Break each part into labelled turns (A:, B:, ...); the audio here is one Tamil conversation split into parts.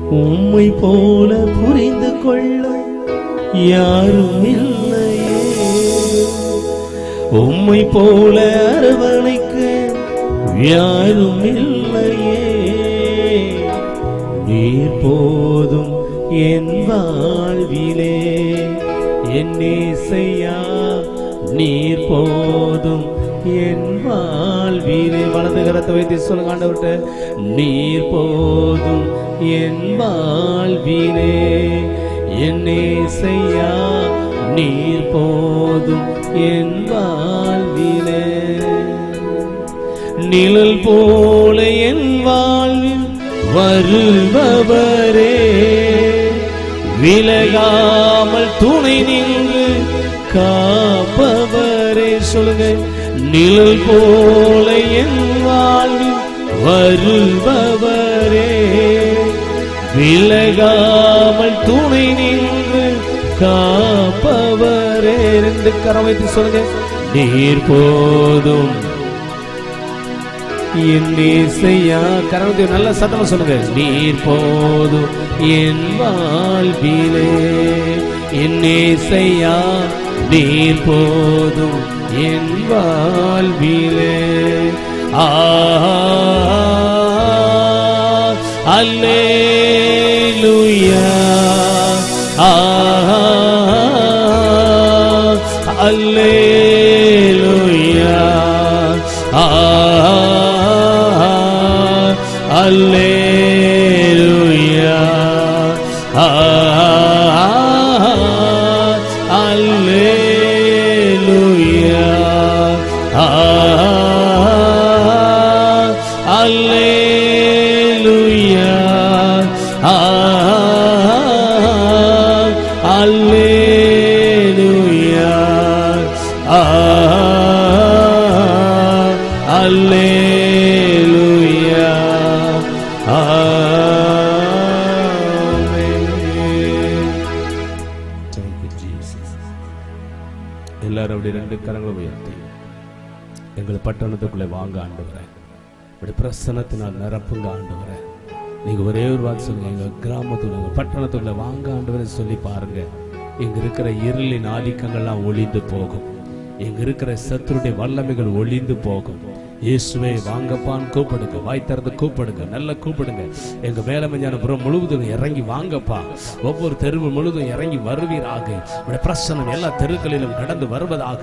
A: உம்மை போல புரிந்து கொள்ள யாரும் இல்லையே. உம்மை போல அரவணைக்க யாரும் இல்லையே. நீர் போதும் என் வாழ்விலே என் இயேசையா, நீர் போதும் என் வாழ்விலே. வலது கரத்தை வைத்து சொல்லுங்க ஆண்டவர்கிட்ட, நீர் போதும் என் வாழ்விலே என் இயேசையா, நீர் போதும் என் வாழ்விலே. நிழல் போல என் வாழ்வில் வருபவரே, விலகாமல் துணை நின்று காப்பவரே. சொல்லுங்க, நிழல் போல என் வாழ்வில் வருபவரே, விலகாமல் துணை நின்று காப்பவரே. ரெண்டு கரம் வைத்து சொல்லுங்க, நீர் போதும் என் இயேசையா. கரவத்தை நல்ல சத்தமா சொல்லுங்க, நீர் போதும் என் வாழ்விலே என் இயேசையா, நீர் போதும் என் வாழ்விலே. அல்லேலூயா, அல்லேலூயா, அல்லேலூயா, அல்லேலூயா, அல்லேலூயா, அல்லேலூயா, அல்லேலூயா. எல்லாரும் அப்படி ரெண்டு கரங்களை உயர்த்தி எங்கள் பட்டணத்துக்குள்ளே வாங்க ஆண்டவரே, அப்படி பிரசன்னத்தினால் நிரப்புங்க ஆண்டவரே. நீங்க ஒரே ஒரு வாக்கு சொல்லுங்க, எங்க கிராமத்துக்குள்ள எங்க பட்டணத்துக்குள்ள வாங்க ஆண்டவரே சொல்லி பாருங்க. இங்க இருக்கிற இருளின் ஆதிக்கங்கள்லாம் ஒளிந்து போகும், இங்க இருக்கிற சத்துருடைய வல்லமைகள் ஒளிந்து போகும். இயேசுவே வாங்கப்பான்னு கூப்பிடுங்க, வாய் திறந்து கூப்பிடுங்க, நல்லா கூப்பிடுங்க. எங்க வேலமஞ்சானபுரம் முழுவதும் இறங்கி வாங்கப்பா, ஒவ்வொரு தெருவு முழுவதும் இறங்கி வருவீராக. உடைய பிரசன்னம் எல்லா தெருக்களிலும் கடந்து வருவதாக.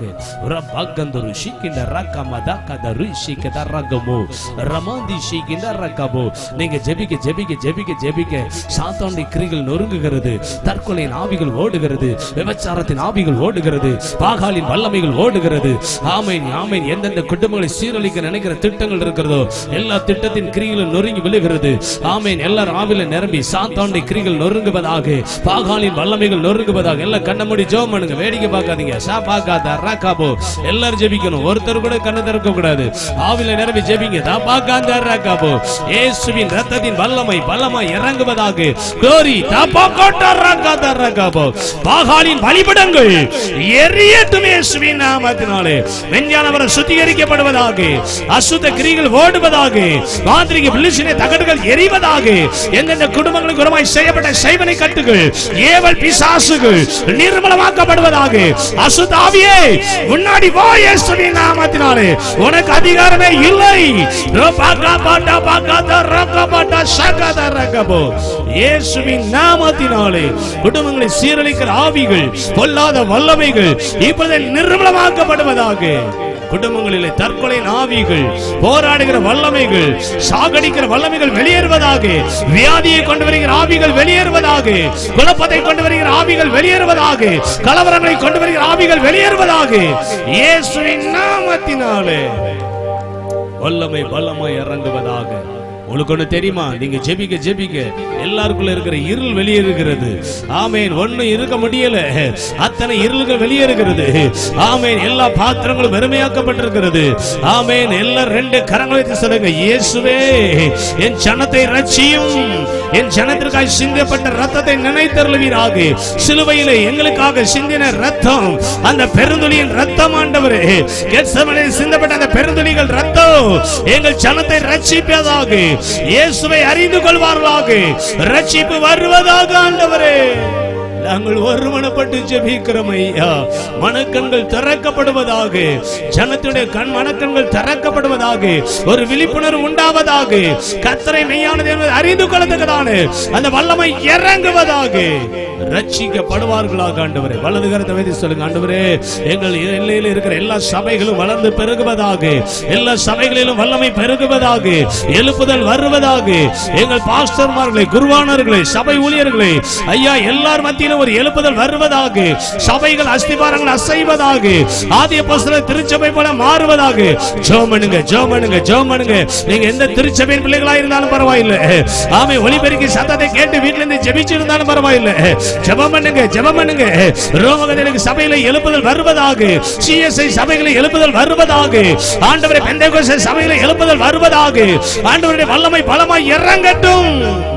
A: நீங்க ஜெபிக்க ஜெபிக்க ஜெபிக்க ஜெபிக்க சாத்தானுடைய கிரிகள் நொறுங்குகிறது, தற்கொலையின் ஆவிகள் ஓடுகிறது, விபச்சாரத்தின் ஆவிகள் ஓடுகிறது, பாகாலின் வல்லமைகள் ஓடுகிறது. ஆமென் ஆமென். எந்தெந்த குடும்பங்களை சீரழிக்க நினைக்கிற திட்டங்கள் இருக்கிறதோ எல்லா திட்டத்தின் கிரிகளும் நொறுங்கி விழுகிறது. ஆமென். எல்லாரும் ஆவில நிரம்பி சாத்தானுடைய கிரிகள் நொறுங்குவதாக, பாகாலின் வல்லமைகள் நொறுங்குவதாக. எல்லாம் கண்ண மூடி ஜெபம் பண்ணுங்க, வேடிக்கை பார்க்காதீங்க. எல்லாரும் ஜெபிக்கணும், ஒருத்தர் கூட கண்ணை திறக்க கூடாது. ஆவில நிரம்பி ஜெபிங்க. இயேசுவின் இரத்தத்தின் வல்லமை பலமாய் இறங்குவதாக. glory பாகாலின் பலிபீடங்கள் எரியட்டும் இயேசுவின் நாமத்தினாலே. விஞ்ஞானவரம் சுத்திகரிக்கப்படுவதாக, அசுத்த கிரிகள் ஓடுவதாக, மாந்திரீக பில்லிசினை தகடுகள் எரிவதாக. எந்தெந்த குடும்பங்களுக்கு குணமாய் செய்யப்பட்ட சைவனை கட்டுகள், ஏவல் பிசாசுகள் நிர்மலமாக்கப்படுவதாக. அசுத்த ஆவியே முன்னாடி வா இயேசுவின் நாமத்தினாலே. உனக்கு அதிகாரமே இல்லை. இயேசுவின் நாமத்தினாலே குடும்பங்களை சீரழிக்கிற ஆவிகள், பொல்லாத வல்லமைகள் இப்பொழுது நிர்மலமாக்கப்படுவதாக. குடும்பங்களிலே தற்கொலை ஆவிகள், போராடுகிற வல்லமைகள், சாகடிக்கிற வல்லமைகள் வெளியேறுவதாக. வியாதியை கொண்டு வருகிற ஆவிகள் வெளியேறுவதாக. குழப்பத்தை கொண்டு வருகிற ஆவிகள் வெளியேறுவதாக. கலவரங்களை கொண்டு வருகிற ஆவிகள் வெளியேறுவதாக. இயேசுவின் நாமத்தினாலே வல்லமை பலமாய் இறங்குவதாக. உங்களுக்கு ஒண்ணு தெரியுமா, நீங்க ஜெபிக்க ஜெபிக்க எல்லாருக்குள்ள இருக்கிற இருள் வெளியேறுகிறது. ஆமேன். ஒண்ணு இருக்க முடியல, அத்தனை இருள்கள் வெளியேறுகிறது. ஆமேன். எல்லா பாத்திரங்களும் வெறுமையாக்கப்பட்டிருக்கிறது. ஆமேன். எல்லாரும் ரெண்டு கரங்களை வைத்து சொல்லுங்க, இயேசுவே என் ஜனத்தை ரட்சியும், என் ஜனத்திற்காக சிந்தப்பட்ட ரத்தத்தை நினைத்தருளுவீராக. சிலுவையிலே எங்களுக்காக சிந்தின ரத்தம், அந்த பெருந்துளியின் ரத்தம் ஆண்டவரே, கெத்செமனேயில் சிந்தப்பட்ட அந்த பெருந்துளிகள் ரத்தம் எங்கள் ஜனத்தை ரட்சிப்பதாக. இயேசுவை அறிந்து கொள்வார்களாக, ரட்சிப்பு வருவதாக. ஆண்டவரே, நாங்கள் ஒருமனப்பட்டு ஜெபிக்கிறோம் ஐயா. மனக்கண்கள் திறக்கப்படுவதாக, ஜனத்துடைய மனக்கண்கள் திறக்கப்படுவதாக, ஒரு விழிப்புணர்வு உண்டாவதாக, கர்த்தரை மெய்யானது என்பதை அறிந்து கொள்ளத்தக்கதான அந்த வல்லமை இறங்குவதாக, ரட்சிக்கப்படுவார்களாக. ஆண்டவரே, வலது கரத்தை வைத்து சொல்லுங்க. ஆண்டவரே, எங்கள் எல்லையில் இருக்கிற எல்லா சபைகளும் வளர்ந்து பெருகுவதாக, எல்லா சபைகளிலும் வல்லமை பெருகுவதாக, எழுப்புதல் வருவதாக. எங்கள் பாஸ்டர்மார்களை, குருவானர்களை, சபை ஊழியர்களை ஐயா, எல்லார் மத்தியிலும் ஒரு எழுப்புதல் வருவதாக, சபைகள் அஸ்திபாரங்கள் அசைவதாக, ஆதி அப்போஸ்தலர் திருச்சபை போல மாறுவதாக. ஜெபம் பண்ணுங்க, ஜெபம் பண்ணுங்க, ஜெபம் பண்ணுங்க. நீங்க எந்த திருச்சபையின் பிள்ளைகளா இருந்தாலும் பரவாயில்லை, ஆமே, ஒலிபெருக்கி சத்தத்தை கேட்டு வீட்ல இருந்து ஜெபிச்சு இருந்தாலும் பரவாயில்லை, ஜெபம் பண்ணுங்க, ஜெபம் பண்ணுங்க. ரோமகதேலுக்கு சபையில எழுப்புதல் வருவதாக, சிஎஸ்ஐ சபையில எழுப்புதல் வருவதாக, ஆண்டவரே பெந்தேகோஸ்தே சபையில எழுப்புதல் வருவதாக. ஆண்டவருடைய வல்லமை பலமாய் இறங்கட்டும்.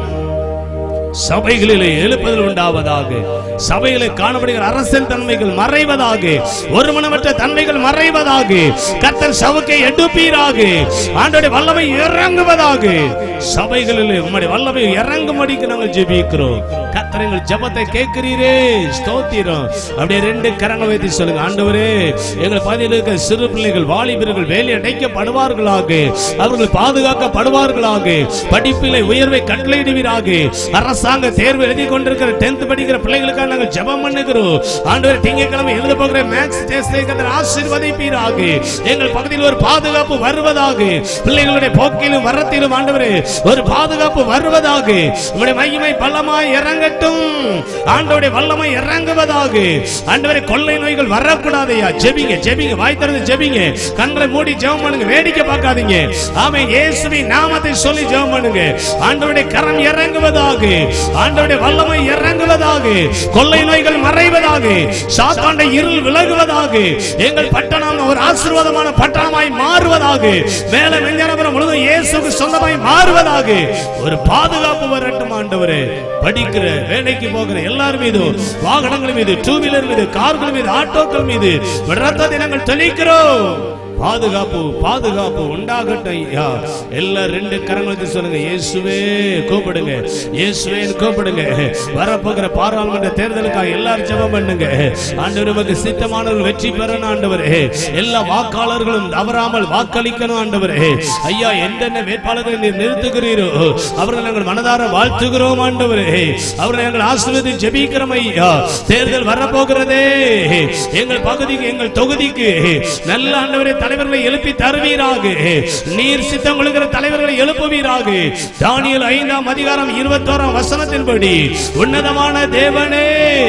A: சபைகளிலே எழுப்புதல் உண்டாவதாக, சபையிலே காணப்படுகிற அரசியல் தன்மைகள் மறைவதாக, ஒருமனமற்ற தன்மைகள் மறைவதாக, கர்த்தர் சவுக்கை எடுப்பீராக, ஆண்டவருடைய வல்லமை இறங்குவதாக. சபைகளிலே உம்முடைய வல்லமை இறங்கும்படிக்கு நாங்கள் ஜெபிக்கிறோம். கர்த்தர் எங்கள் ஜெபத்தை கேட்கிறீரே, ஸ்தோத்திரம். அப்படியே ரெண்டு கரங்களை வைத்து சொல்லுங்க. ஆண்டவரே, எங்கள் பகுதியில் இருக்கிற சிறு பிள்ளைகள், வாலிபர்கள் வேலை அடைக்கப்படுவார்களாக, அவர்கள் பாதுகாக்கப்படுவார்களாக, படிப்பிலே உயர்வை கட்டளையிடுவீராக. அரசாங்க தேர்வு எழுதி கொண்டிருக்கிற 10th படிக்கிற பிள்ளைகளுக்காக நாங்கள் ஜெபம் பண்ணுகிறோம். ஆண்டவரே, திங்கட்கிழமை எழுத போகிற மேக்ஸ் டெஸ்டை கர்த்தர் ஆசீர்வதிப்பீராக. எங்கள் பகுதியில் ஒரு பாதுகாப்பு வருவதாக, பிள்ளைகளுடைய போக்கிலும் வரத்திலும் ஆண்டவரே ஒரு பாதுகாப்பு வருவதாக. உம்முடைய மகிமை பலமாய் இறங்கட்டும். ஆண்டவருடைய வல்லமை இறங்குவதாக. ஆண்டவரே, கொள்ளை நோய்கள் வரக்கூடாதையா. ஜெபிங்க, ஜெபிங்க, வாய் திறந்து ஜெபிங்க, கண்களை மூடி ஜெபம் பண்ணுங்க, வேடிக்கை பார்க்காதீங்க. ஆமென். இயேசுவின் நாமத்தை சொல்லி ஜெபம் பண்ணுங்க. ஆண்டவருடைய கரம் இறங்குவதாக, ஆண்டவருடைய வல்லமை இறங்குவதாக, கொள்ளை நோய்கள் மறைவதாக, சாத்தானுடைய இருள் விலகுவதாக. எங்கள் பட்டணம் ஒரு ஆசீர்வாதமான பட்டணமாய் மாறுவதாக. மேல மெஞ்ஞானபுரம் முழுவதும் இயேசுவுக்கு சொந்தமாய் மாறுவதாக. ஒரு பாதுகாப்பு வரட்டும் ஆண்டவரே. படிக்கிற, வேலைக்கு போகிற எல்லார் மீது, வாகனங்கள் மீது, டூ வீலர் மீது, கார்கள் மீது, ஆட்டோக்கள் மீது ரத்தத்தை நாங்கள் தெளிக்கிறோம். பாதுகாப்பு, பாதுகாப்பு உண்டாகட்டும் ஐயா. எல்லா ரெண்டு கரங்களுக்கு சொல்லுங்க. இயேசுவே கூப்பிடுங்க, இயேசுவே கூப்பிடுங்க. வரப்போகிற பாராளுமன்ற தேர்தலுக்காக எல்லாரும் ஜெபம் பண்ணுங்க. ஆண்டவரே, உமக்கு சித்தமானவர்கள் வெற்றி பெறணும் ஆண்டவரே. எல்லா வாக்காளர்களும் தவறாமல் வாக்களிக்கணும் ஆண்டவரே. ஐயா, என்னென்ன வேட்பாளர்களை நீர் நிறுத்துகிறீரோ அவர்களை நாங்கள் மனதார வாழ்த்துகிறோம் ஆண்டவரே. அவர்களை நாங்கள் ஆசீர்வதித்து ஜெபிக்கிறோம் ஐயா. தேர்தல் வரப்போகிறதே. எங்கள் பகுதிக்கு, எங்கள் தொகுதிக்கு நல்ல ஆண்டவரே தலைவர்களை எழுப்பி தருவீராக. நீர் சித்தம் கொள்கிற தலைவர்களை எழுப்புவீராக. தானியேல் 5ஆம் அதிகாரம் 21ஆம் வசனத்தின்படி, உன்னதமான தேவனே,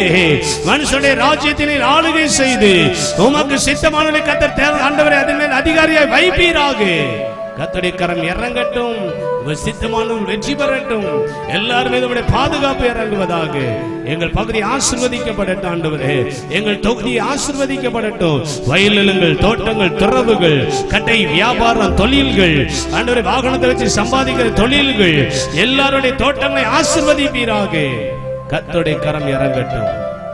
A: மனுஷனுடைய ராஜ்யத்தினை ஆளுகை செய்து உமக்கு சித்தமானவர்களை கர்த்தர் ஆண்டவரே அதன் மேல் அதிகாரியாய் வைப்பீராக. கர்த்தருடைய கரம் இறங்கட்டும். சித்தமானவர்கள் வெற்றி பெறட்டும். எல்லாரும் மீது பாதுகாப்பு இறங்குவதாக. எங்கள் பகுதி ஆசீர்வதிக்கப்படட்டும் ஆண்டவரே. எங்கள் தொகுதி ஆசீர்வதிக்கப்படட்டும். வயல்நிலங்கள், தோட்டங்கள், துறவுகள், கட்டை வியாபாரம், தொழில்கள், ஆண்டவரே வாகனத்தை வச்சு சம்பாதிக்கிற தொழில்கள், எல்லாருடைய தோட்டங்களை ஆசீர்வதிப்பீராக. கர்த்தருடைய கரம் இறங்கட்டும்.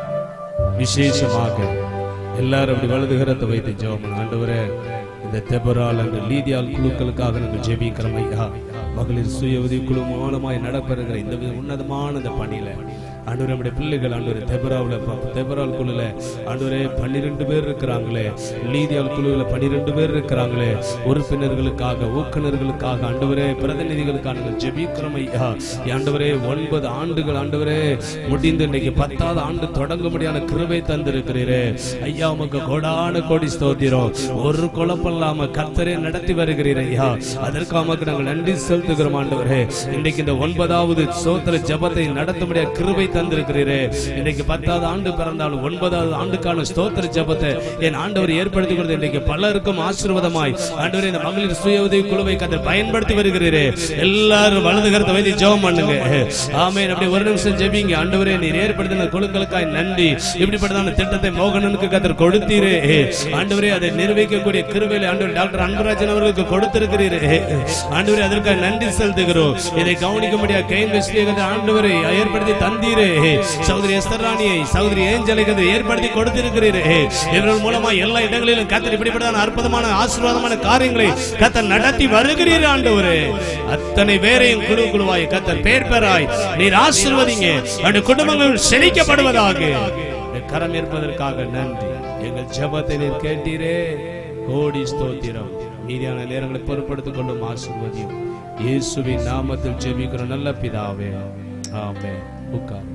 A: விசேஷமாக எல்லாரும் அப்படி வலது கரத்தை வைத்து ஜெபம். ஆண்டவரே, இந்த தெபரால் அந்த லீதியால் குழுக்களுக்காக நாங்கள் ஜெபிக்கிறோம் ஐயா. மகளிர் சுய உதவி குழு மூலமாய் நடப்பெறுகிற இந்த உன்னதமான இந்த பணியில ஆண்டவரே, நம்முடைய பிள்ளைகள் ஆண்டவரே தெபரால் குழுல ஆண்டவரே 12 பேர் இருக்கிறாங்களே, லீதியால் குழுவில் 12 பேர் இருக்கிறாங்களே, உறுப்பினர்களுக்காக, ஊக்குனர்களுக்காக, ஆண்டவரே பிரதிநிதிகளுக்காக ஜெபிக்கிறோம் ஐயா. ஆண்டவரே, 9 ஆண்டுகள் ஆண்டவரே முடிந்து இன்னைக்கு 10வது ஆண்டு தொடங்க முடியாத கிருபை தந்திருக்கிறீரே ஐயா. உமக்கு கோடான கோடி ஸ்தோத்திரம். ஒரு குழப்பமில்லாம கர்த்தரே நடத்தி வருகிறீர் ஐயா. அதற்காக நாங்கள் நன்றி செலுத்துகிறோம் ஆண்டவரே. இன்னைக்கு இந்த 9வது ஸ்தோத்திர ஜெபத்தை நடத்த முடியாத கிருபை தந்திருக்கிறீரே. இன்னைக்கு 10வது ஆண்டு பிறந்தாலும் 9வது ஆண்டுக்கான ஸ்தோத்திர ஜெபத்தை என் ஆண்டவர் ஏற்படுத்தி கொடுத்து இன்னைக்கு பலருக்கும் ஆசீர்வாதமாய் ஆண்டவரே இந்த மகளிர் சுய உதவி குழுவை கர்த்தர் பயன்படுத்தி வருகிறீரே. எல்லாரும் வலது கரத்தை வைத்து ஜெபம் பண்ணுங்க. ஆமென். அப்படி ஒரு நிமிஷம் ஜெபிங்க. ஆண்டவரே, நீர் ஏற்படுத்தின குழுக்களுக்காய் நன்றி. இப்படிப்பட்டதான திட்டத்தை மோகனனுக்கு கர்த்தர் கொடுத்தீரே ஆண்டவரே. அதை நிர்வகிக்கக்கூடிய கிருபையில அவர்களை ஆண்டவரே டாக்டர் அன்பராஜன் அவர்களுக்கு கொடுத்திருக்கிறீரே ஆண்டவரே, அதற்காக நன்றி செலுத்துகிறோம். இதை கவனிக்கும்படியா ஆண்டவரை ஏற்படுத்தி தந்தீரே. சகோதரி எஸ்தர் ராணியை, சகோதரி ஏஞ்சலை ஏற்படுத்தி கொடுத்திருக்கிறீரே. இவர்கள் மூலமா எல்லா இடங்களிலும் கர்த்தர் இப்படிப்பட்ட அற்புதமான ஆசீர்வாதமான காரியங்களை கர்த்தர் நடத்தி வருகிறீர் ஆண்டவரே. அத்தனை பேரையும் குழு குழுவாய் கர்த்தர் பேர் பெறாய் நீர் ஆசீர்வதிங்க. அந்த குடும்பங்கள் செழிக்கப்படுவதாக கரம் இருப்பதற்காக நன்றி. எங்கள் ஜெபத்தை நீர் கேட்டீரே, கோடி ஸ்தோத்திரம். மீதியான நேரங்களை பொறுப்படுத்திக் கொள்ளும் ஆசீர்வதியும். இயேசுவின் நாமத்தில் ஜெபிக்கிற நல்ல பிதாவே, ஆமென். உட்கார்.